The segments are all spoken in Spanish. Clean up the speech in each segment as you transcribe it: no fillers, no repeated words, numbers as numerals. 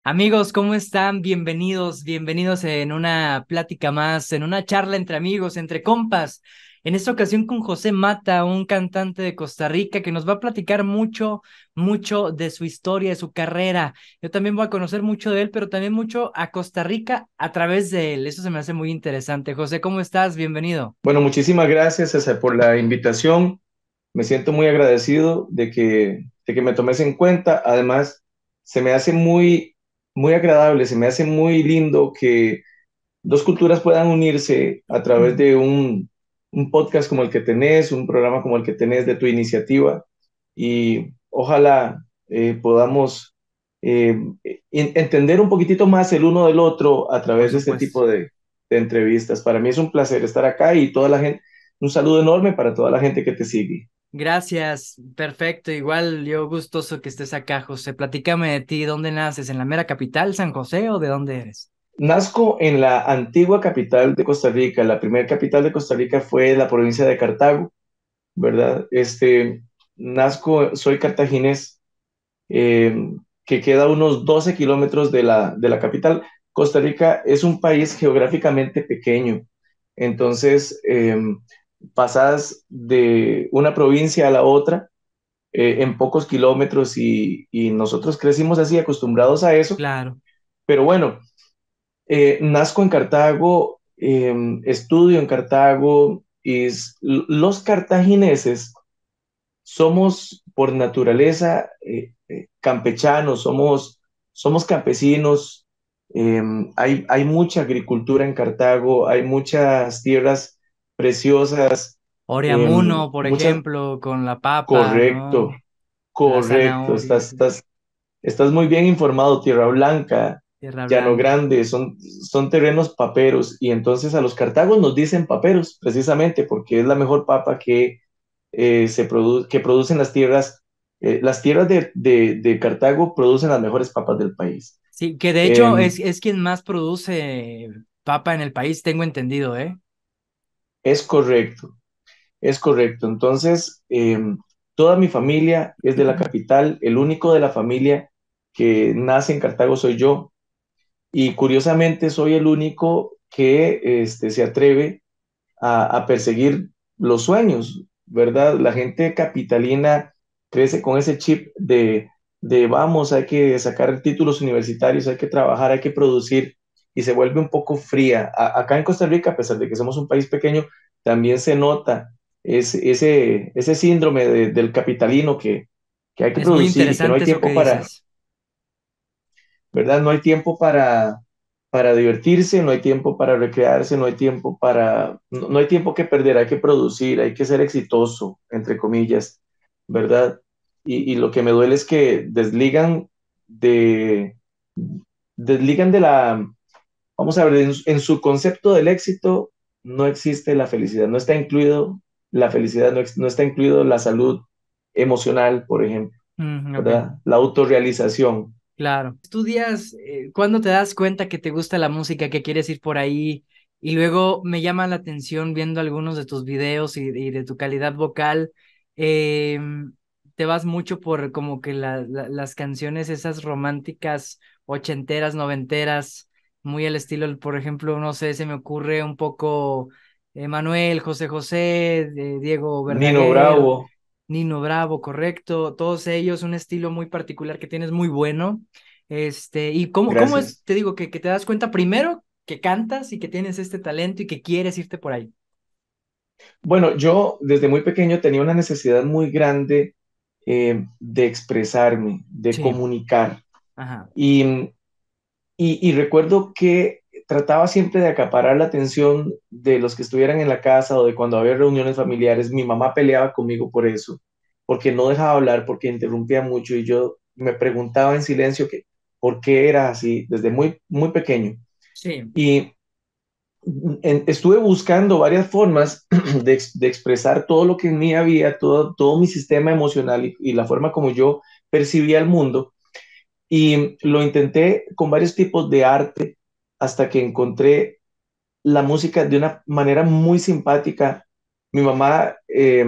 Amigos, ¿cómo están? Bienvenidos, bienvenidos en una plática más, en una charla entre amigos, entre compas. En esta ocasión con José Mata, un cantante de Costa Rica que nos va a platicar mucho de su historia, de su carrera. Yo también voy a conocer mucho de él, pero también mucho a Costa Rica a través de él. Eso se me hace muy interesante. José, ¿cómo estás? Bienvenido. Bueno, muchísimas gracias, César, por la invitación. Me siento muy agradecido de que me tomes en cuenta. Además, se me hace muy agradable, se me hace muy lindo que dos culturas puedan unirse a través de un podcast como el que tenés, un programa como el que tenés de tu iniciativa. Y ojalá podamos entender un poquitito más el uno del otro a Por través de este supuesto. tipo de entrevistas. Para mí es un placer estar acá y toda la gente, un saludo enorme para toda la gente que te sigue. Gracias, perfecto. Igual yo gustoso que estés acá, José. Platícame de ti, ¿dónde naces? ¿En la mera capital, San José, o de dónde eres? Nazco en la antigua capital de Costa Rica. La primera capital de Costa Rica fue la provincia de Cartago, ¿verdad? Soy cartaginés, eh, que queda a unos 12 kilómetros de la capital. Costa Rica es un país geográficamente pequeño, entonces pasas de una provincia a la otra en pocos kilómetros y nosotros crecimos así, acostumbrados a eso, Claro. pero bueno, nazco en Cartago, estudio en Cartago y los cartagineses somos por naturaleza campechanos, somos campesinos. Hay mucha agricultura en Cartago, hay muchas tierras preciosas, Oreamuno, por muchas, ejemplo, con la papa, correcto, ¿no? La correcto, zanahoria, estás, sí. estás, estás muy bien informado. Tierra Blanca, Tierra Llano Blanca. Grande, son terrenos paperos y entonces a los cartagos nos dicen paperos precisamente porque es la mejor papa que producen las tierras de Cartago producen las mejores papas del país. Sí, que de hecho Eh, es quien más produce papa en el país, tengo entendido, ¿eh? es correcto, es correcto. Entonces, toda mi familia es de la capital, el único de la familia que nace en Cartago soy yo, y curiosamente soy el único que se atreve a perseguir los sueños, ¿verdad? La gente capitalina crece con ese chip de vamos, hay que sacar títulos universitarios, hay que trabajar, hay que producir, y se vuelve un poco fría. Acá en Costa Rica, a pesar de que somos un país pequeño, también se nota ese síndrome del capitalino que hay que Es muy producir y que no hay interesante eso que tiempo para, dices. ¿verdad? No hay tiempo para divertirse, no hay tiempo para recrearse, no hay tiempo que perder, hay que producir, hay que ser exitoso, entre comillas, ¿verdad? Y lo que me duele es que de, desligan de vamos a ver, en su concepto del éxito no existe la felicidad, no está incluido la felicidad, no está incluido la salud emocional, por ejemplo, Ok, ¿verdad? La autorrealización. claro. Estudias, ¿cuándo te das cuenta que te gusta la música, que quieres ir por ahí? Y luego me llama la atención viendo algunos de tus videos y de tu calidad vocal. eh, Te vas mucho por como que las canciones esas románticas, ochenteras, noventeras, muy al estilo, por ejemplo, no sé, se me ocurre un poco Manuel, José José, Diego Nino Verdaguer, Bravo, Nino Bravo, correcto, todos ellos, un estilo muy particular que tienes muy bueno. ¿Y cómo es, gracias. te digo, que te das cuenta primero que cantas y que tienes este talento y que quieres irte por ahí? Bueno, yo desde muy pequeño tenía una necesidad muy grande de expresarme, de Sí, comunicar. ajá. Y, y recuerdo que trataba siempre de acaparar la atención de los que estuvieran en la casa o de cuando había reuniones familiares. Mi mamá peleaba conmigo por eso, porque no dejaba hablar, porque interrumpía mucho y yo me preguntaba en silencio por qué era así desde muy pequeño. Sí, Y estuve buscando varias formas de expresar todo lo que en mí había, todo mi sistema emocional y la forma como yo percibía el mundo. Y lo intenté con varios tipos de arte hasta que encontré la música de una manera muy simpática. Mi mamá,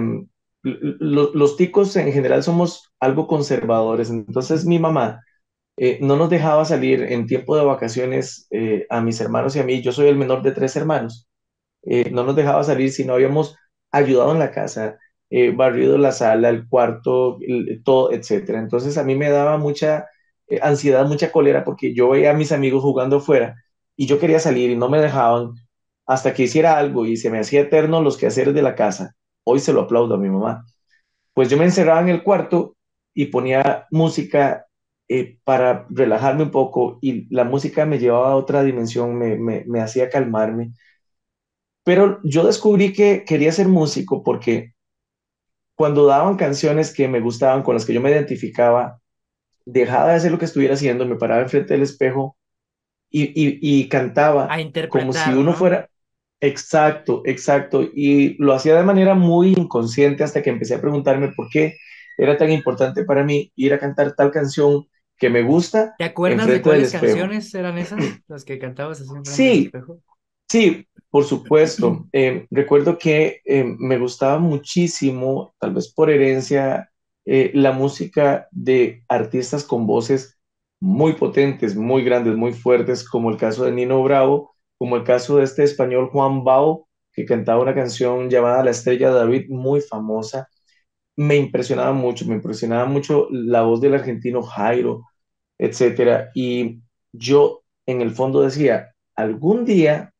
los ticos en general somos algo conservadores, entonces mi mamá no nos dejaba salir en tiempo de vacaciones a mis hermanos y a mí. Yo soy el menor de tres hermanos. No nos dejaba salir si no habíamos ayudado en la casa, barrido la sala, el cuarto, todo, etcétera. Entonces a mí me daba mucha ansiedad, mucha cólera porque yo veía a mis amigos jugando afuera y yo quería salir y no me dejaban hasta que hiciera algo y se me hacía eterno los quehaceres de la casa. Hoy se lo aplaudo a mi mamá. Pues yo me encerraba en el cuarto y ponía música para relajarme un poco y la música me llevaba a otra dimensión, me hacía calmarme. Pero yo descubrí que quería ser músico porque cuando daban canciones que me gustaban, con las que yo me identificaba, dejaba de hacer lo que estuviera haciendo, me paraba enfrente del espejo y cantaba A como si interpretar, uno ¿no? fuera exacto, exacto. Y lo hacía de manera muy inconsciente hasta que empecé a preguntarme por qué era tan importante para mí ir a cantar tal canción que me gusta ¿Te acuerdas de enfrente del cuáles espejo. canciones eran esas, las que cantabas así enfrente del Sí, espejo? sí, por supuesto. Recuerdo que me gustaba muchísimo, tal vez por herencia, la música de artistas con voces muy potentes, muy grandes, muy fuertes, como el caso de Nino Bravo, como el caso de este español Juan Bao, que cantaba una canción llamada La Estrella de David, muy famosa. Me impresionaba mucho la voz del argentino Jairo, etcétera. Y yo en el fondo decía, algún día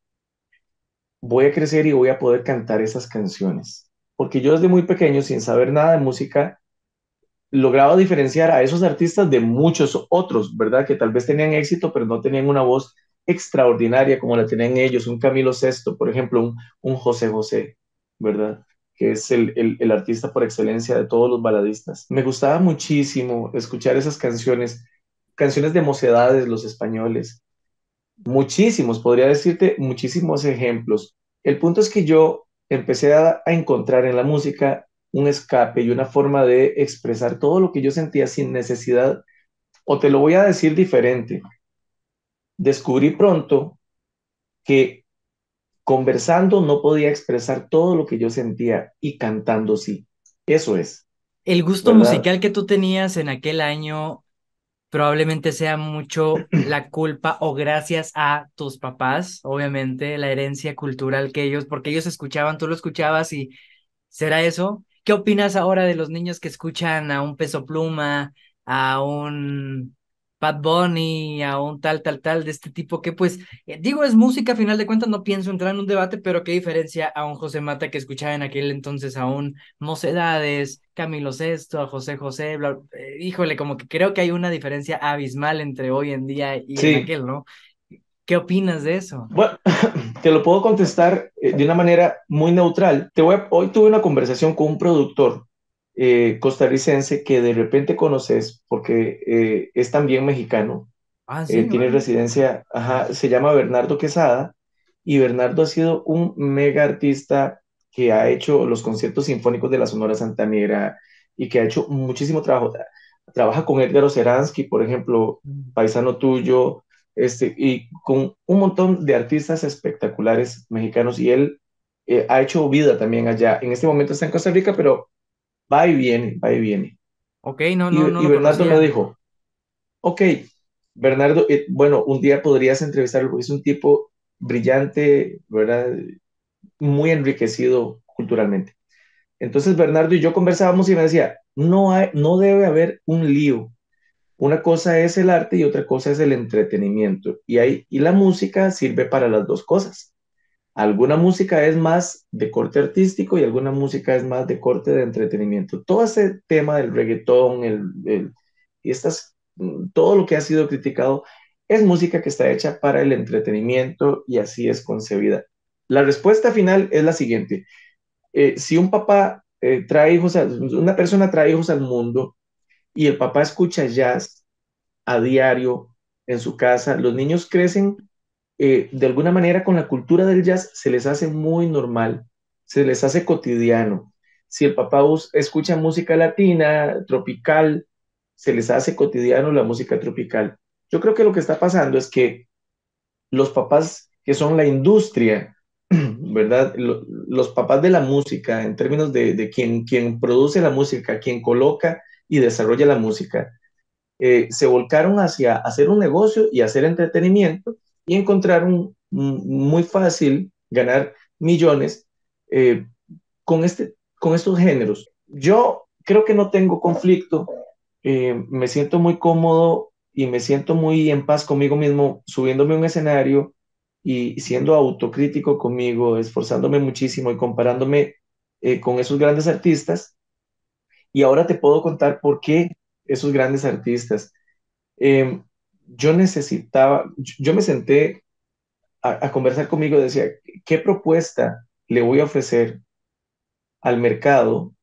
voy a crecer y voy a poder cantar esas canciones. Porque yo desde muy pequeño, sin saber nada de música, lograba diferenciar a esos artistas de muchos otros, ¿verdad? Que tal vez tenían éxito, pero no tenían una voz extraordinaria como la tenían ellos. Un Camilo Sesto, por ejemplo, un José José, ¿verdad? Que es el artista por excelencia de todos los baladistas. Me gustaba muchísimo escuchar esas canciones, canciones de mocedades, los españoles. Muchísimos, podría decirte muchísimos ejemplos. El punto es que yo empecé a encontrar en la música un escape y una forma de expresar todo lo que yo sentía sin necesidad, o te lo voy a decir diferente. Descubrí pronto que conversando no podía expresar todo lo que yo sentía y cantando sí. Eso es, El gusto ¿verdad? musical que tú tenías en aquel año probablemente sea mucho la culpa o gracias a tus papás, obviamente, la herencia cultural que ellos, porque ellos escuchaban, tú lo escuchabas y ¿será eso? ¿Qué opinas ahora de los niños que escuchan a un Peso Pluma, a un Bad Bunny, a un tal de este tipo que pues, digo, es música, a final de cuentas no pienso entrar en un debate, pero qué diferencia a un José Mata que escuchaba en aquel entonces a un Mocedades, Camilo Sesto, a José José, híjole, como que creo que hay una diferencia abismal entre hoy en día y en Sí, aquel, ¿no? ¿Qué opinas de eso? bueno, te lo puedo contestar de una manera muy neutral. Hoy tuve una conversación con un productor costarricense que de repente conoces porque es también mexicano, Ah, sí, tiene órale. residencia, ajá, se llama Bernardo Quesada y Bernardo ha sido un mega artista que ha hecho los conciertos sinfónicos de la Sonora Santanera y que ha hecho muchísimo trabajo. Trabaja con Edgar Oceransky, por ejemplo, Mm. paisano tuyo, y con un montón de artistas espectaculares mexicanos y él ha hecho vida también allá. En este momento está en Costa Rica, pero va y viene, va y viene. Ok, no, no Y lo Bernardo me conocía. dijo, ok, Bernardo, bueno, un día podrías entrevistarlo porque es un tipo brillante, ¿verdad? Muy enriquecido culturalmente. Entonces Bernardo y yo conversábamos y me decía, no debe haber un lío. Una cosa es el arte y otra cosa es el entretenimiento. Y la música sirve para las dos cosas. Alguna música es más de corte artístico y alguna música es más de corte de entretenimiento. Todo ese tema del reggaetón, y todo lo que ha sido criticado es música que está hecha para el entretenimiento y así es concebida. La respuesta final es la siguiente. Si un papá trae hijos, una persona trae hijos al mundo y el papá escucha jazz a diario en su casa, los niños crecen de alguna manera con la cultura del jazz se les hace muy normal, se les hace cotidiano. Si el papá escucha música latina, tropical, se les hace cotidiano la música tropical. Yo creo que lo que está pasando es que los papás que son la industria, ¿verdad? Los papás de la música, en términos de quien produce la música, quien coloca y desarrolla la música, se volcaron hacia hacer un negocio y hacer entretenimiento y encontraron muy fácil ganar millones eh, con estos géneros. Yo creo que no tengo conflicto, me siento muy cómodo y me siento muy en paz conmigo mismo subiéndome a un escenario y siendo autocrítico conmigo, esforzándome muchísimo y comparándome con esos grandes artistas. Y ahora te puedo contar por qué esos grandes artistas. Eh, yo necesitaba, yo me senté a conversar conmigo y decía, ¿qué propuesta le voy a ofrecer al mercado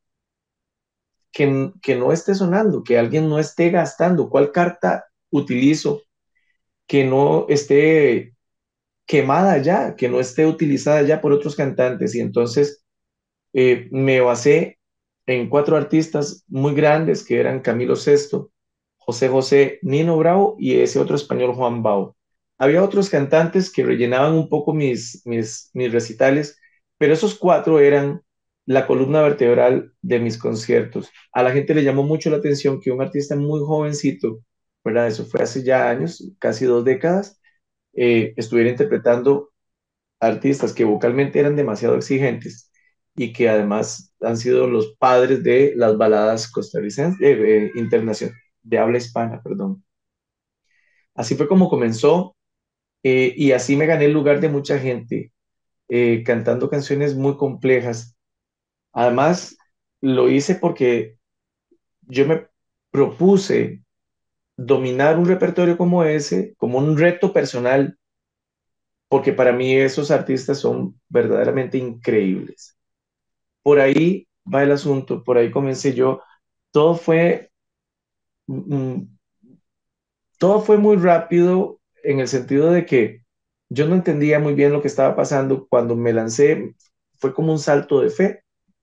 que no esté sonando, que alguien no esté gastando? ¿Cuál carta utilizo que no esté quemada ya, que no esté utilizada ya por otros cantantes? Y entonces me basé en cuatro artistas muy grandes que eran Camilo Sesto, José José, Nino Bravo y ese otro español Juan Bao. Había otros cantantes que rellenaban un poco mis recitales, pero esos cuatro eran la columna vertebral de mis conciertos. A la gente le llamó mucho la atención que un artista muy jovencito, ¿verdad? Eso fue hace ya años, casi 2 décadas, estuviera interpretando artistas que vocalmente eran demasiado exigentes y que además han sido los padres de las baladas costarricenses, internacional, de habla hispana, perdón. Así fue como comenzó y así me gané el lugar de mucha gente, cantando canciones muy complejas. Además, lo hice porque yo me propuse dominar un repertorio como ese, como un reto personal, porque para mí esos artistas son verdaderamente increíbles. Por ahí va el asunto, por ahí comencé yo. Todo fue, mm, todo fue muy rápido en el sentido de que yo no entendía muy bien lo que estaba pasando. Cuando me lancé, fue como un salto de fe,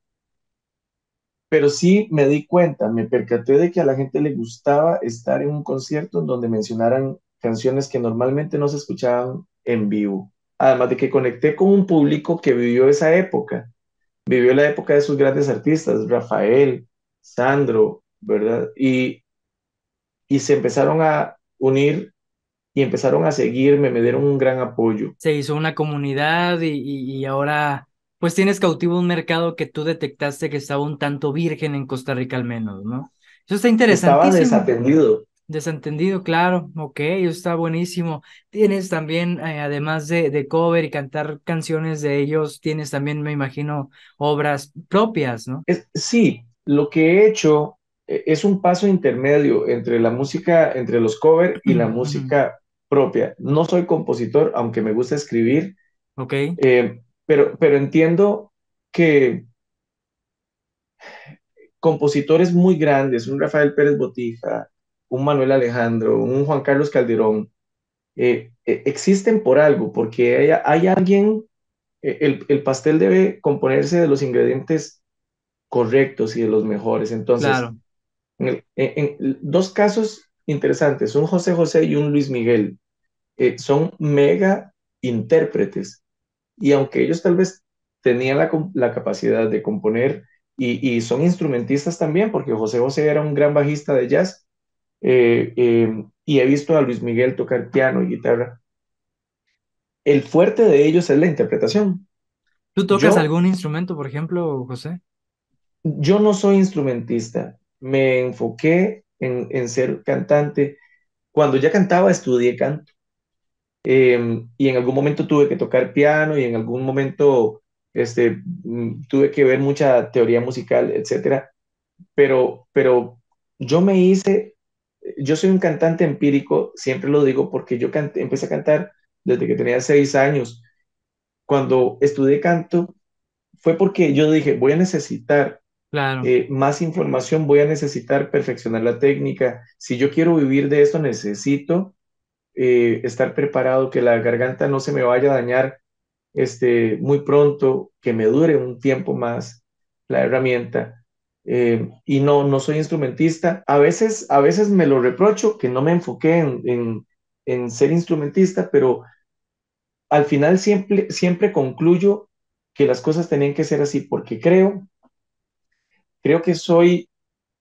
pero sí me di cuenta, me percaté de que a la gente le gustaba estar en un concierto en donde mencionaran canciones que normalmente no se escuchaban en vivo. Además de que conecté con un público que vivió la época de sus grandes artistas, Rafael, Sandro, ¿verdad? Y se empezaron a unir y empezaron a seguirme, me dieron un gran apoyo. Se hizo una comunidad y ahora pues tienes cautivo un mercado que tú detectaste que estaba un tanto virgen en Costa Rica al menos, ¿no? Eso está Estaba interesantísimo. desatendido. Desentendido, claro, ok, eso está buenísimo. Tienes también, además de cover y cantar canciones de ellos, tienes también, me imagino, obras propias, ¿no? Sí, lo que he hecho es un paso intermedio entre la música, entre los covers y la Ujú. música propia. No soy compositor, aunque me gusta escribir, Ok, pero entiendo que compositores muy grandes, un Rafael Pérez Botija, un Manuel Alejandro, un Juan Carlos Calderón, existen por algo, porque hay alguien, el pastel debe componerse de los ingredientes correctos y de los mejores. Entonces, claro, en dos casos interesantes, un José José y un Luis Miguel, son mega intérpretes y aunque ellos tal vez tenían la capacidad de componer y son instrumentistas también, porque José José era un gran bajista de jazz, y he visto a Luis Miguel tocar piano y guitarra, el fuerte de ellos es la interpretación. ¿tú tocas Yo, algún instrumento, por ejemplo, José? yo no soy instrumentista, me enfoqué en ser cantante. Cuando ya cantaba, estudié canto, y en algún momento tuve que tocar piano y en algún momento tuve que ver mucha teoría musical, etcétera. Pero yo me hice, yo soy un cantante empírico, siempre lo digo porque yo empecé a cantar desde que tenía 6 años. Cuando estudié canto fue porque yo dije, voy a necesitar Claro, más información, voy a necesitar perfeccionar la técnica. Si yo quiero vivir de esto, necesito estar preparado, que la garganta no se me vaya a dañar muy pronto, que me dure un tiempo más la herramienta. Y no, no soy instrumentista. A veces me lo reprocho que no me enfoqué en ser instrumentista, pero al final siempre concluyo que las cosas tenían que ser así, porque creo que soy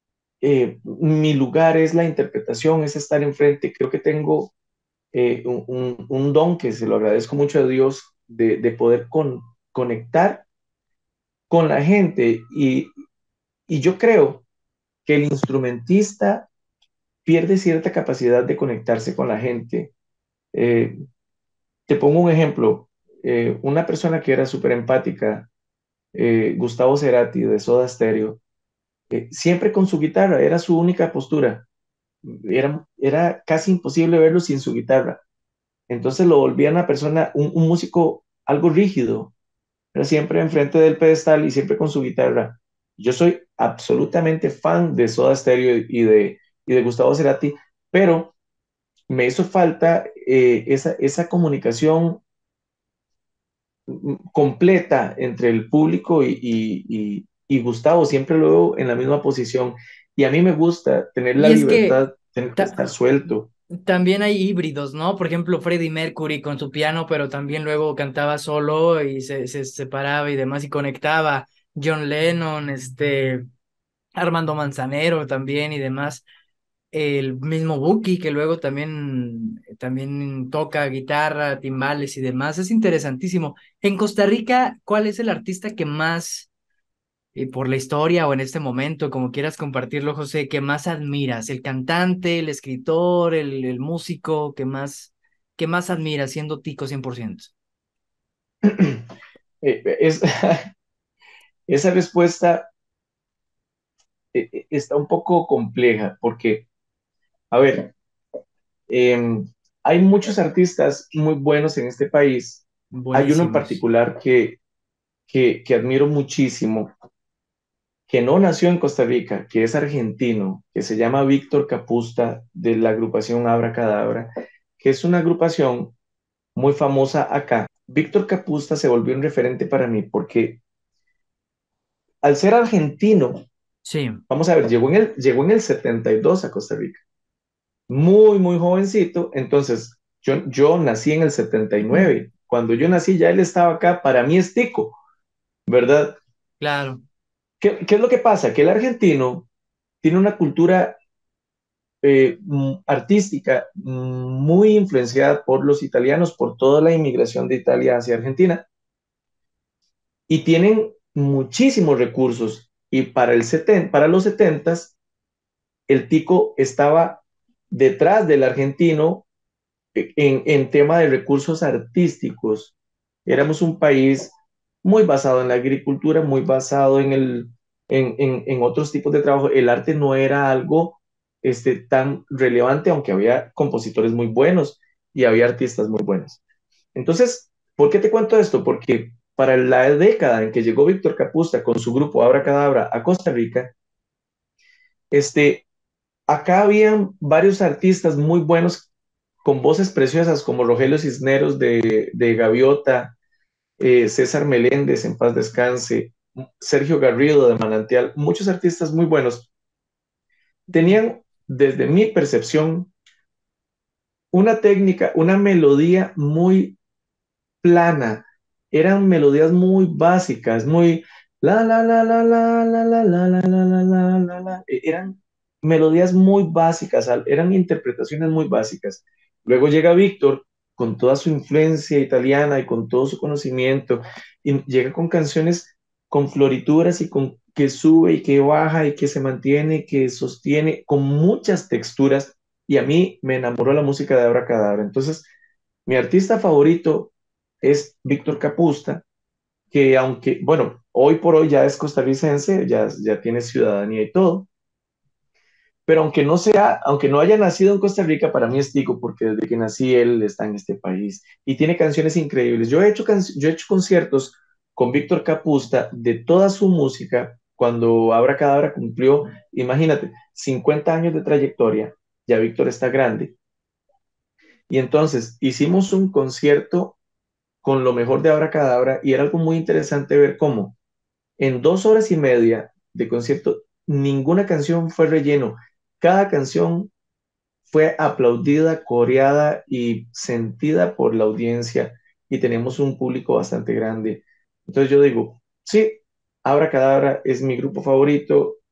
mi lugar es la interpretación, es estar enfrente. Creo que tengo un don que se lo agradezco mucho a Dios de poder conectar con la gente y yo creo que el instrumentista pierde cierta capacidad de conectarse con la gente. Eh, Te pongo un ejemplo. Una persona que era súper empática, Gustavo Cerati de Soda Stereo, siempre con su guitarra, era su única postura. Era casi imposible verlo sin su guitarra. Entonces lo volvía una persona, un músico algo rígido, pero siempre enfrente del pedestal y siempre con su guitarra. Yo soy absolutamente fan de Soda Stereo y de Gustavo Cerati, pero me hizo falta esa comunicación completa entre el público y Gustavo. Siempre lo veo en la misma posición. Y a mí me gusta tener la Y es que libertad, tener que ta- estar suelto. también hay híbridos, ¿no? Por ejemplo, Freddie Mercury con su piano, pero también luego cantaba solo y se separaba y demás y conectaba. John Lennon, Armando Manzanero también y demás. El mismo Buki, que luego también toca guitarra, timbales y demás. Es interesantísimo. En Costa Rica, ¿cuál es el artista que más, por la historia o en este momento, como quieras compartirlo, José, que más admiras? ¿El cantante, el escritor, el músico que más admiras siendo tico 100%? Es, esa respuesta está un poco compleja porque, a ver, eh, hay muchos artistas muy buenos en este país. Hay uno en Buenísimos. particular que admiro muchísimo, que no nació en Costa Rica, que es argentino, que se llama Víctor Capusta, de la agrupación Abracadabra, que es una agrupación muy famosa acá. Víctor Capusta se volvió un referente para mí porque al ser argentino, Sí, vamos a ver, llegó en el 72 a Costa Rica, muy, muy jovencito. Entonces yo nací en el 79. Cuando yo nací ya él estaba acá, para mí es tico, ¿verdad? claro. ¿Qué es lo que pasa? Que el argentino tiene una cultura artística muy influenciada por los italianos, por toda la inmigración de Italia hacia Argentina, y tienen muchísimos recursos. Y para los 70 el tico estaba detrás del argentino en tema de recursos artísticos. Éramos un país muy basado en la agricultura, muy basado en otros tipos de trabajo. El arte no era algo tan relevante, aunque había compositores muy buenos y había artistas muy buenos. Entonces, ¿por qué te cuento esto? Porque para la década en que llegó Víctor Capusta con su grupo Abracadabra a Costa Rica, este, acá habían varios artistas muy buenos con voces preciosas como Rogelio Cisneros de Gaviota, César Meléndez, en paz descanse, Sergio Garrido de Manantial, muchos artistas muy buenos. Tenían, desde mi percepción, una técnica, una melodía muy plana. Eran melodías muy básicas, muy la. Eran melodías muy básicas, eran interpretaciones muy básicas. Luego llega Víctor con toda su influencia italiana y con todo su conocimiento y llega con canciones con florituras y con que sube y que baja y que se mantiene, que sostiene con muchas texturas y a mí me enamoró la música de Abracadabra. Entonces, mi artista favorito es Víctor Capusta, que aunque, bueno, hoy por hoy ya es costarricense, ya tiene ciudadanía y todo, pero aunque no haya nacido en Costa Rica, para mí es tico, porque desde que nací él está en este país y tiene canciones increíbles. Yo he hecho conciertos con Víctor Capusta de toda su música cuando Abracadabra cumplió, imagínate, 50 años de trayectoria, ya Víctor está grande. Y entonces hicimos un concierto con lo mejor de Abracadabra y era algo muy interesante ver cómo en 2 horas y media de concierto ninguna canción fue relleno. Cada canción fue aplaudida, coreada y sentida por la audiencia y tenemos un público bastante grande. Entonces yo digo, sí, Abracadabra es mi grupo favorito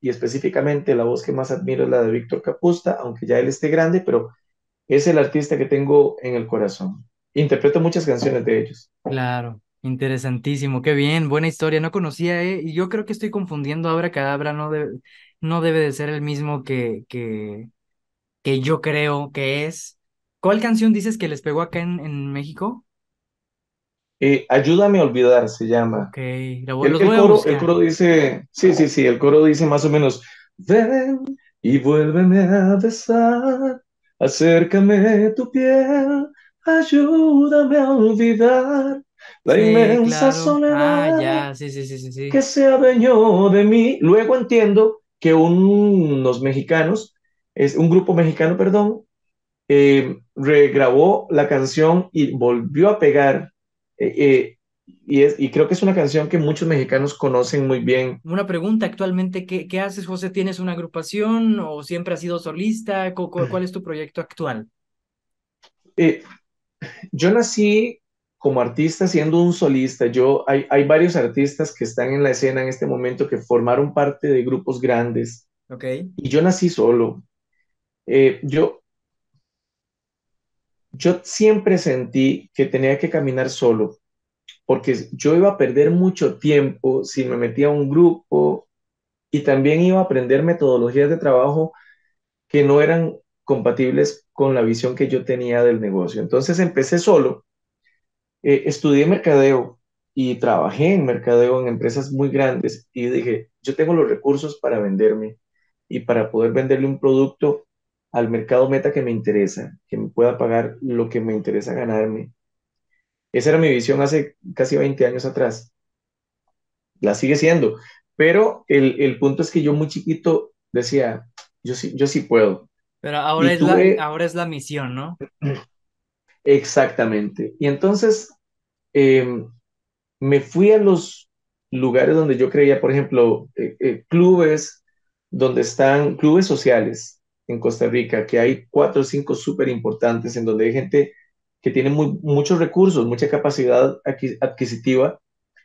y específicamente la voz que más admiro es la de Víctor Capusta, aunque ya él esté grande, pero es el artista que tengo en el corazón. Interpreto muchas canciones de ellos. Claro, interesantísimo, qué bien, buena historia, no conocía, y yo creo que estoy confundiendo Abracadabra, no debe de ser el mismo que yo creo que es. ¿Cuál canción dices que les pegó acá en México? Ayúdame a olvidar, se llama. Ok, los El voy a coro, el buscar. coro dice, sí, sí, sí, el coro dice más o menos, ven y vuélveme a besar, acércame tu piel, ayúdame a olvidar la Sí, inmensa claro. Ah, soledad ya, sí, sí, sí, sí, que sí. se adueñó de mí. Luego entiendo que unos mexicanos, es un grupo mexicano, perdón, regrabó la canción y volvió a pegar. eh, eh, y creo que es una canción que muchos mexicanos conocen muy bien. Una pregunta, actualmente, ¿qué haces, José? ¿Tienes una agrupación o siempre has sido solista? ¿Cuál es tu proyecto actual? Eh, yo nací como artista siendo un solista. Hay varios artistas que están en la escena en este momento que formaron parte de grupos grandes Ok. y yo nací solo. Eh, yo, yo siempre sentí que tenía que caminar solo porque yo iba a perder mucho tiempo si me metía a un grupo y también iba a aprender metodologías de trabajo que no eran compatibles con la visión que yo tenía del negocio. Entonces empecé solo, estudié mercadeo y trabajé en mercadeo en empresas muy grandes y dije, yo tengo los recursos para venderme y para poder venderle un producto al mercado meta que me interesa, que me pueda pagar lo que me interesa ganarme. Esa era mi visión hace casi 20 años atrás. La sigue siendo, pero el punto es que yo muy chiquito decía, yo sí puedo. Pero Y tuve ahora es la misión, ¿no? exactamente. Y entonces eh, me fui a los lugares donde yo creía, por ejemplo, clubes donde están clubes sociales en Costa Rica, que hay cuatro o cinco súper importantes en donde hay gente que tiene muchos recursos, mucha capacidad adquisitiva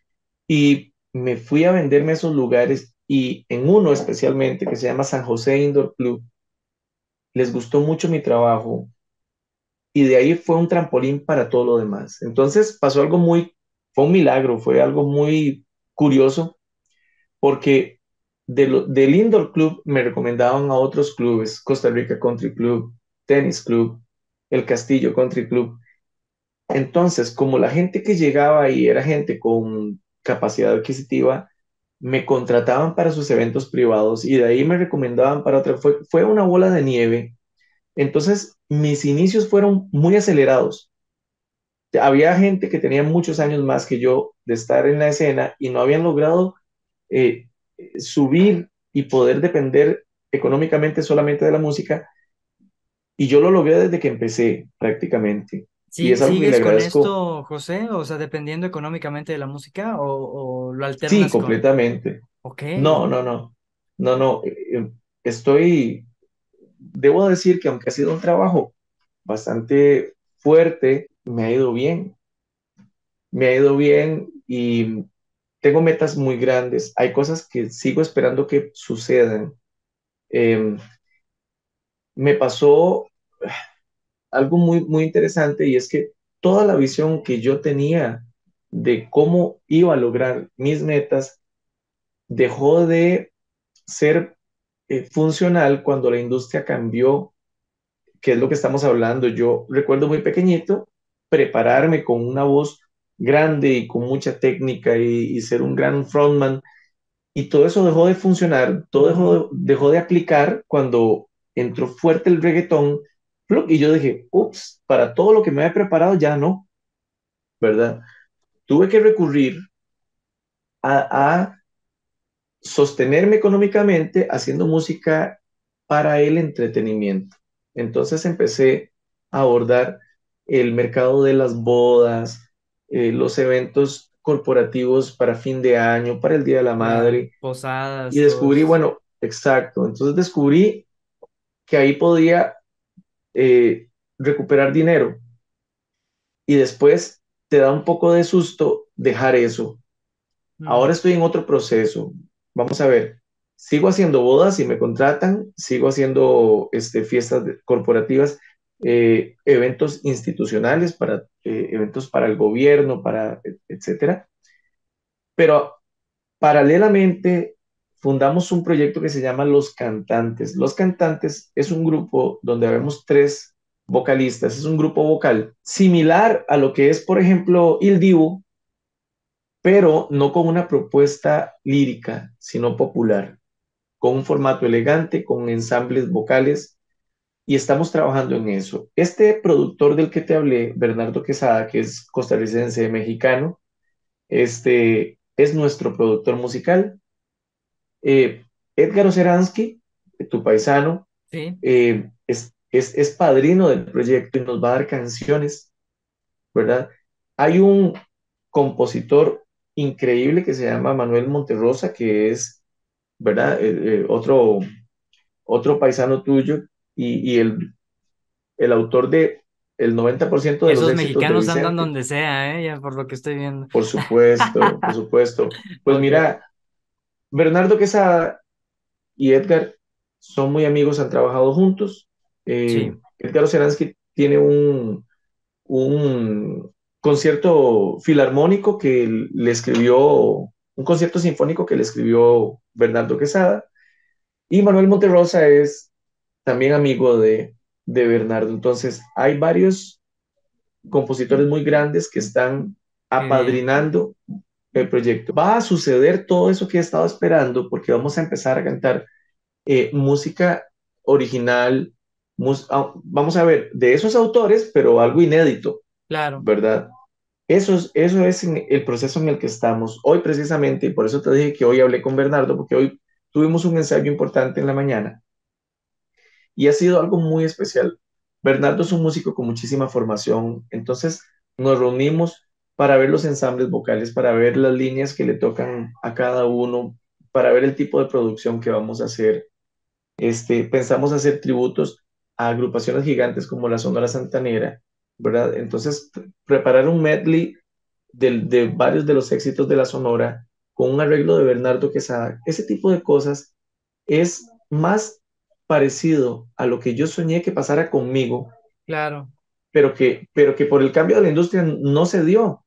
y me fui a venderme a esos lugares y en uno especialmente que se llama San José Indoor Club, les gustó mucho mi trabajo y de ahí fue un trampolín para todo lo demás. Entonces pasó algo fue un milagro, fue algo muy curioso porque del Indoor Club me recomendaban a otros clubes, Costa Rica Country Club, Tennis Club, El Castillo Country Club. Entonces, como la gente que llegaba ahí era gente con capacidad adquisitiva, me contrataban para sus eventos privados y de ahí me recomendaban para otra. Fue una bola de nieve. Entonces, mis inicios fueron muy acelerados. Había gente que tenía muchos años más que yo de estar en la escena y no habían logrado eh, subir y poder depender económicamente solamente de la música. Y yo lo logré desde que empecé prácticamente. Y es algo que le ¿Sigues con agradezco. esto, José? O sea, dependiendo económicamente de la música o lo Sí, alternas con... completamente. Ok. No, no, no. No, no. Estoy, debo decir que aunque ha sido un trabajo bastante fuerte, me ha ido bien. Me ha ido bien y tengo metas muy grandes. Hay cosas que sigo esperando que sucedan. Eh, Me pasó algo muy interesante y es que toda la visión que yo tenía de cómo iba a lograr mis metas dejó de ser funcional cuando la industria cambió, que es lo que estamos hablando. Yo recuerdo muy pequeñito prepararme con una voz grande y con mucha técnica y ser un gran frontman y todo eso dejó de funcionar, todo Ujú. dejó de aplicar cuando entró fuerte el reggaetón y yo dije, ups, para todo lo que me había preparado ya no, ¿verdad? Tuve que recurrir a sostenerme económicamente haciendo música para el entretenimiento. Entonces empecé a abordar el mercado de las bodas, los eventos corporativos para fin de año, para el Día de la Claro, Madre, y posadas, descubrí, todos. bueno, exacto, entonces descubrí que ahí podía eh, recuperar dinero y después te da un poco de susto dejar eso. Ahora Mm. estoy en otro proceso. Vamos a ver. sigo haciendo bodas si me contratan, sigo haciendo fiestas corporativas, eventos institucionales, eventos para el gobierno, etcétera. Pero paralelamente fundamos un proyecto que se llama Los Cantantes. Los Cantantes es un grupo donde habemos tres vocalistas, es un grupo vocal similar a lo que es, por ejemplo, Il Divo, pero no con una propuesta lírica, sino popular, con un formato elegante, con ensambles vocales, y estamos trabajando en eso. Este productor del que te hablé, Bernardo Quesada, que es costarricense, mexicano, es nuestro productor musical. Edgar Oceransky, tu paisano, Sí, es padrino del proyecto y nos va a dar canciones, ¿verdad? Hay un compositor increíble que se llama Manuel Monterrosa, que es, ¿verdad? Otro paisano tuyo y el autor de el 90% de los esos éxitos de mexicanos andan Vicente. donde sea, ya por lo que estoy viendo. Por supuesto, por supuesto. Pues Ok, mira, Bernardo Quesada y Edgar son muy amigos, han trabajado juntos. sí, Edgar Oceransky tiene un concierto filarmónico que le escribió, un concierto sinfónico que le escribió Bernardo Quesada. Y Manuel Monterrosa es también amigo de Bernardo. Entonces, hay varios compositores muy grandes que están qué bien, apadrinando el proyecto. Va a suceder todo eso que he estado esperando porque vamos a empezar a cantar música original, vamos a ver, de esos autores, pero algo inédito, claro. ¿verdad? Eso es el proceso en el que estamos hoy precisamente, y por eso te dije que hoy hablé con Bernardo, porque hoy tuvimos un ensayo importante en la mañana y ha sido algo muy especial. Bernardo es un músico con muchísima formación, entonces nos reunimos para ver los ensambles vocales, para ver las líneas que le tocan a cada uno, para ver el tipo de producción que vamos a hacer. Pensamos hacer tributos a agrupaciones gigantes como la Sonora Santanera, ¿verdad? Entonces, preparar un medley de varios de los éxitos de la Sonora con un arreglo de Bernardo Quesada, ese tipo de cosas es más parecido a lo que yo soñé que pasara conmigo, Claro, pero que por el cambio de la industria no se dio.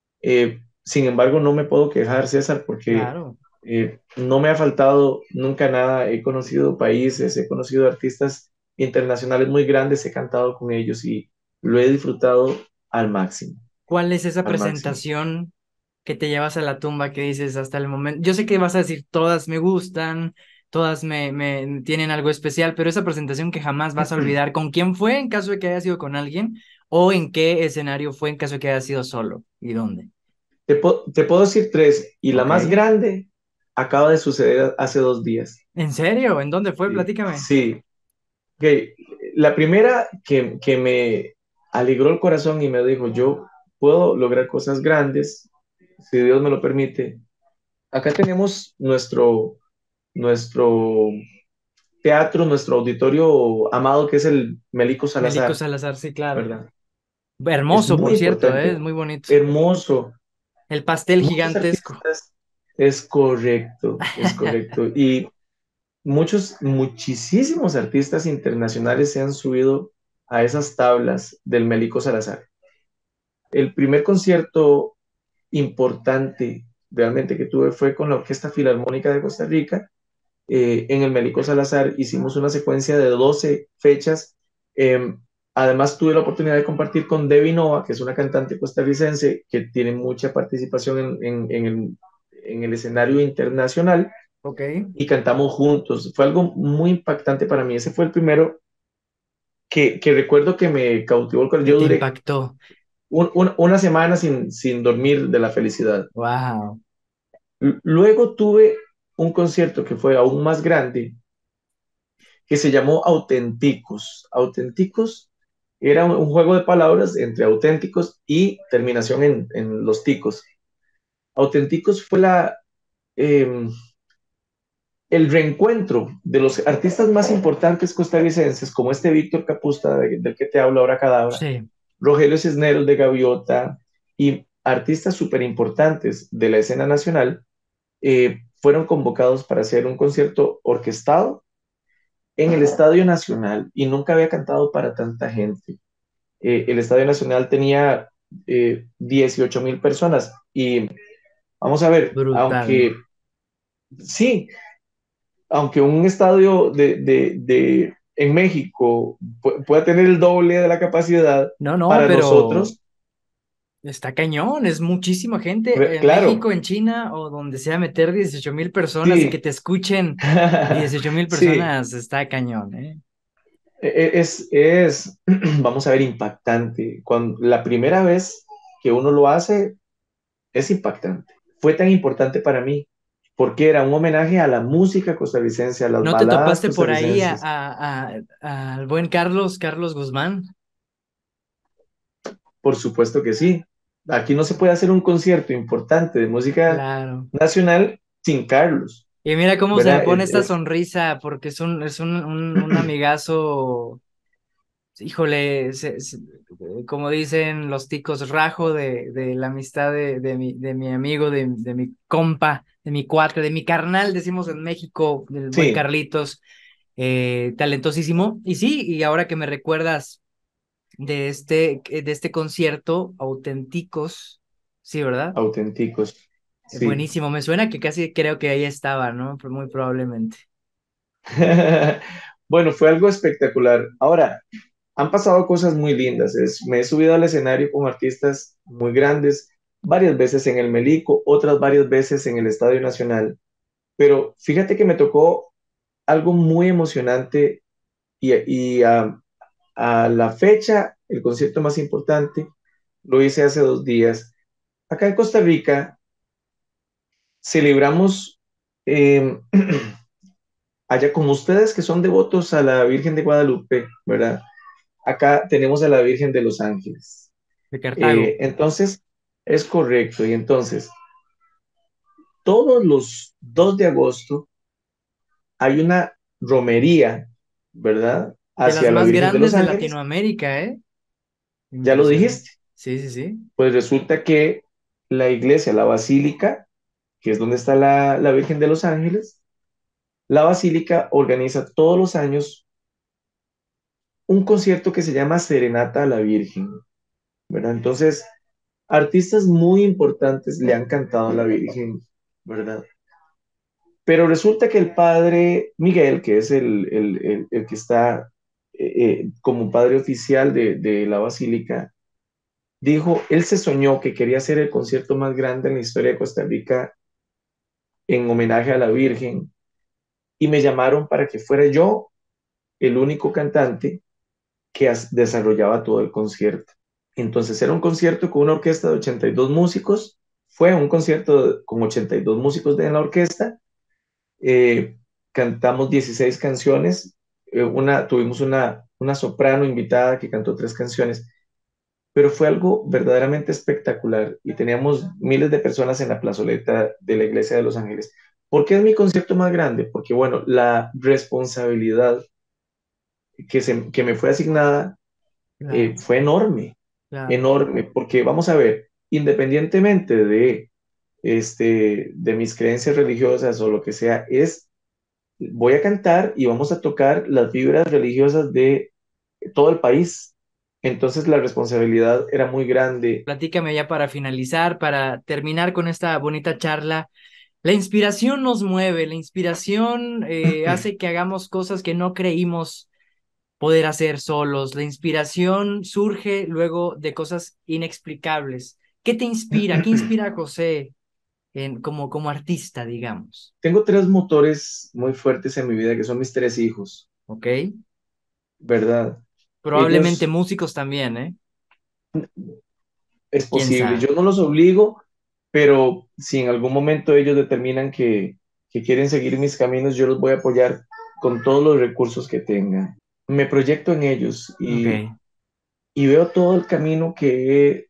Sin embargo, no me puedo quejar, César, porque claro. no me ha faltado nunca nada. He conocido países, he conocido artistas internacionales muy grandes, he cantado con ellos y lo he disfrutado al máximo, ¿Cuál es esa al máximo. presentación que te llevas a la tumba que dices hasta el momento? Yo sé que vas a decir todas me gustan, todas me tienen algo especial, pero esa presentación que jamás vas a olvidar, ¿con quién fue en caso de que haya sido con alguien? ¿O en qué escenario fue en caso de que haya sido solo? ¿Y dónde? Te puedo decir tres, y la Ok. más grande acaba de suceder hace 2 días. ¿En serio? ¿En dónde fue? Sí, Platícame. sí. Ok, la primera que me alegró el corazón y me dijo, yo puedo lograr cosas grandes, si Dios me lo permite. Acá tenemos nuestro teatro, nuestro auditorio amado, que es el Melico Melico Salazar, Salazar, sí, claro. ¿verdad? Es Hermoso, muy por cierto, importante, es muy bonito. hermoso. El pastel Muchos gigantesco. artistas, es correcto, es correcto. Y muchísimos artistas internacionales se han subido a esas tablas del Melico Salazar. El primer concierto importante realmente que tuve fue con la Orquesta Filarmónica de Costa Rica. En el Melico Salazar hicimos una secuencia de 12 fechas. Eh, Además tuve la oportunidad de compartir con Debbie Nova, que es una cantante costarricense que tiene mucha participación en el escenario internacional, Ok. y cantamos juntos. Fue algo muy impactante para mí. Ese fue el primero que recuerdo que me cautivó el corazón. Que Yo te duré impactó. una semana sin dormir de la felicidad. Wow. Luego tuve un concierto que fue aún más grande, que se llamó Auténticos. Auténticos era un juego de palabras entre auténticos y terminación en los ticos. Auténticos fue eh, el reencuentro de los artistas más importantes costarricenses, como este Víctor Capusta, del que te hablo ahora, Cadabra, Sí, Rogelio Cisneros de Gaviota y artistas súper importantes de la escena nacional, fueron convocados para hacer un concierto orquestado en el Estadio Nacional y nunca había cantado para tanta gente. El Estadio Nacional tenía 18,000 personas y vamos a ver, Brutal. aunque sí, aunque un estadio en México pueda tener el doble de la capacidad, No, no, para pero nosotros, está cañón, es muchísima gente. En claro, México, en China o donde sea, meter 18,000 personas y que sí, te escuchen 18,000 sí, personas está cañón, ¿eh? vamos a ver, impactante. Cuando, la primera vez que uno lo hace, es impactante. Fue tan importante para mí, porque era un homenaje a la música costarricense, a las ¿No te baladas topaste por ahí costarricenses. al buen Carlos Guzmán? Por supuesto que sí. Aquí no se puede hacer un concierto importante de música Claro. nacional sin Carlos, Y mira cómo se me ¿verdad? pone esta sonrisa, porque es un amigazo, híjole, como dicen los ticos, rajo de la amistad de mi amigo, de mi compa, de mi cuate, de mi carnal, decimos en México, del buen Sí, Carlitos, talentosísimo. Y sí, y ahora que me recuerdas de este concierto, auténticos, sí, ¿verdad? auténticos, sí. Buenísimo, me suena que casi creo que ahí estaba, ¿no? Muy probablemente. Bueno, fue algo espectacular. Ahora, han pasado cosas muy lindas. Me he subido al escenario con artistas muy grandes, varias veces en el Melico, otras varias veces en el Estadio Nacional. Pero fíjate que me tocó algo muy emocionante a la fecha, el concierto más importante, lo hice hace 2 días. Acá en Costa Rica celebramos, eh, allá como ustedes que son devotos a la Virgen de Guadalupe, ¿verdad? Acá tenemos a la Virgen de los Ángeles. De Cartago. Entonces, es correcto. Y entonces, todos los 2 de agosto hay una romería, ¿verdad? De las Hacia la más Virgen de los grandes de Ángeles. Latinoamérica, ¿eh? Ya lo Impresionante. dijiste. Sí, sí, sí. Pues resulta que la iglesia, la basílica, que es donde está la Virgen de los Ángeles, la basílica organiza todos los años un concierto que se llama Serenata a la Virgen, ¿verdad? Entonces, artistas muy importantes le han cantado a la Virgen, ¿verdad? Pero resulta que el padre Miguel, que es el que está como padre oficial de la basílica, dijo, él se soñó que quería hacer el concierto más grande en la historia de Costa Rica en homenaje a la Virgen y me llamaron para que fuera yo el único cantante que desarrollaba todo el concierto. Entonces era un concierto con una orquesta de 82 músicos, fue un concierto con 82 músicos en la orquesta, eh, cantamos 16 canciones, tuvimos una soprano invitada que cantó 3 canciones, pero fue algo verdaderamente espectacular y teníamos miles de personas en la plazoleta de la Iglesia de Los Ángeles. ¿Por qué es mi concierto más grande? Porque, bueno, la responsabilidad que me fue asignada Claro, fue enorme, claro. enorme, porque vamos a ver, independientemente de mis creencias religiosas o lo que sea, voy a cantar y vamos a tocar las vibras religiosas de todo el país. Entonces la responsabilidad era muy grande. Platícame ya para finalizar, para terminar con esta bonita charla. La inspiración nos mueve, la inspiración hace que hagamos cosas que no creímos poder hacer solos. La inspiración surge luego de cosas inexplicables. ¿Qué te inspira? ¿Qué inspira a José como artista, digamos? Tengo 3 motores muy fuertes en mi vida, que son mis 3 hijos, ¿Ok? ¿verdad? Probablemente Ellos, músicos también, ¿eh? es ¿Quién posible, sabe? yo no los obligo, pero si en algún momento ellos determinan que quieren seguir mis caminos, yo los voy a apoyar con todos los recursos que tengan. Me proyecto en ellos Ok. y veo todo el camino que he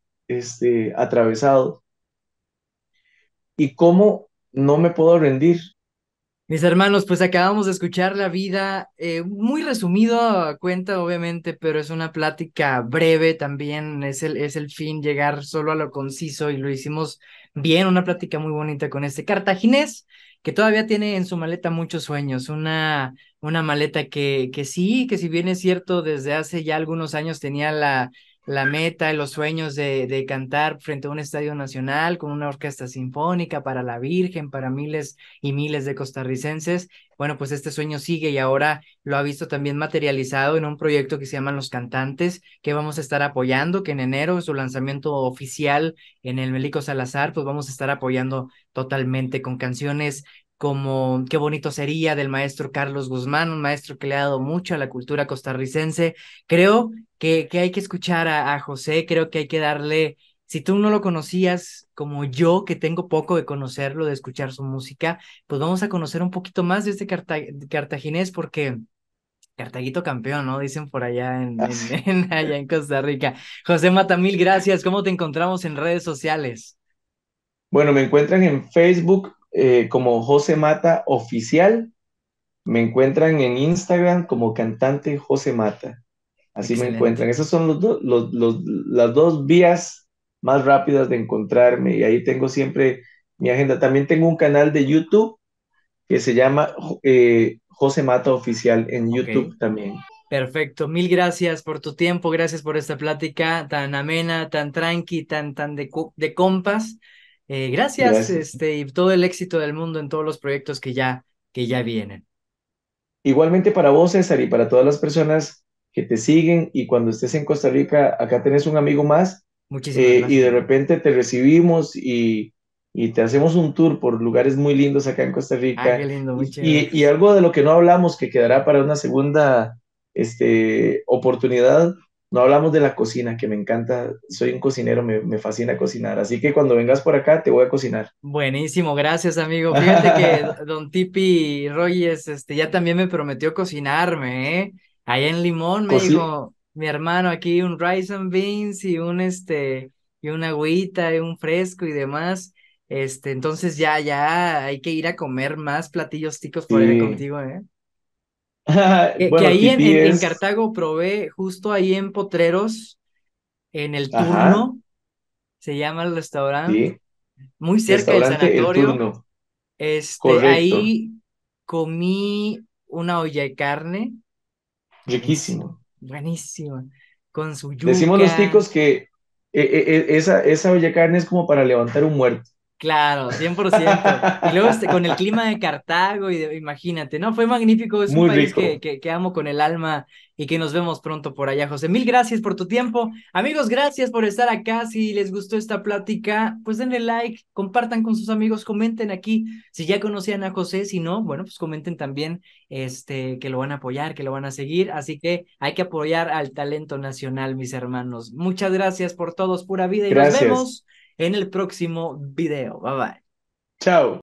atravesado y cómo no me puedo rendir. Mis hermanos, pues acabamos de escuchar la vida, muy resumido a cuenta, obviamente, pero es una plática breve también, es el fin llegar solo a lo conciso y lo hicimos bien, una plática muy bonita con este cartaginés que todavía tiene en su maleta muchos sueños, una maleta que sí, que si bien es cierto, desde hace ya algunos años tenía la meta y los sueños de cantar frente a un estadio nacional con una orquesta sinfónica para la Virgen, para miles y miles de costarricenses. Bueno, pues este sueño sigue y ahora lo ha visto también materializado en un proyecto que se llama Los Cantantes, que vamos a estar apoyando, que en enero es su lanzamiento oficial en el Melico Salazar, pues vamos a estar apoyando totalmente con canciones como Qué bonito sería del maestro Carlos Guzmán, un maestro que le ha dado mucho a la cultura costarricense. Creo que hay que escuchar a José, creo que hay que darle, si tú no lo conocías como yo, que tengo poco de conocerlo, de escuchar su música, pues vamos a conocer un poquito más de este cartaginés porque Cartaguito campeón, ¿no? Dicen por allá Así. allá en Costa Rica. José Mata, mil gracias. ¿Cómo te encontramos en redes sociales? Bueno, me encuentran en Facebook como José Mata Oficial, me encuentran en Instagram como cantante José Mata. Así me Excelente. encuentran. Esas son las dos vías más rápidas de encontrarme y ahí tengo siempre mi agenda. También tengo un canal de YouTube que se llama José Mata Oficial en Ok. YouTube también. Perfecto, mil gracias por tu tiempo, gracias por esta plática tan amena, tan tranqui, tan de compas. Gracias, Gracias. y todo el éxito del mundo en todos los proyectos que ya vienen. Igualmente para vos, César, y para todas las personas que te siguen y cuando estés en Costa Rica, acá tenés un amigo más Muchísimas y gracias, de amigo. repente te recibimos y te hacemos un tour por lugares muy lindos acá en Costa Ah, qué Rica lindo, y, muchas y gracias. algo de lo que no hablamos que quedará para una segunda oportunidad, no hablamos de la cocina, que me encanta, soy un cocinero, me fascina cocinar, así que cuando vengas por acá te voy a cocinar. Buenísimo, gracias, amigo. Fíjate que Don Tipi Royes, ya también me prometió cocinarme, ¿eh? Allá en Limón me Coci- dijo, mi hermano, aquí un rice and beans y y una agüita y un fresco y demás. Entonces ya hay que ir a comer más platillos ticos por allá sí. contigo, ¿eh? Que Bueno, ahí Tipi en es, Cartago probé, justo ahí en Potreros, en el ajá, Turno, se llama el restaurante, sí. muy cerca del Restaurante El sanatorio. Turno, correcto, Ahí comí una olla de carne, buenísima, riquísimo. buenísima, con su Decimos los yuca. ticos que esa olla de carne es como para levantar un muerto. Claro, 100%. Y luego con el clima de Cartago, imagínate, ¿no? Fue magnífico, es un Muy país rico. que amo con el alma y que nos vemos pronto por allá, José. Mil gracias por tu tiempo. Amigos, gracias por estar acá. Si les gustó esta plática, pues denle like, compartan con sus amigos, comenten aquí si ya conocían a José, si no, bueno, pues comenten también que lo van a apoyar, que lo van a seguir. Así que hay que apoyar al talento nacional, mis hermanos. Muchas gracias por todos, pura vida y nos Gracias. vemos en el próximo video. Bye bye. Chao.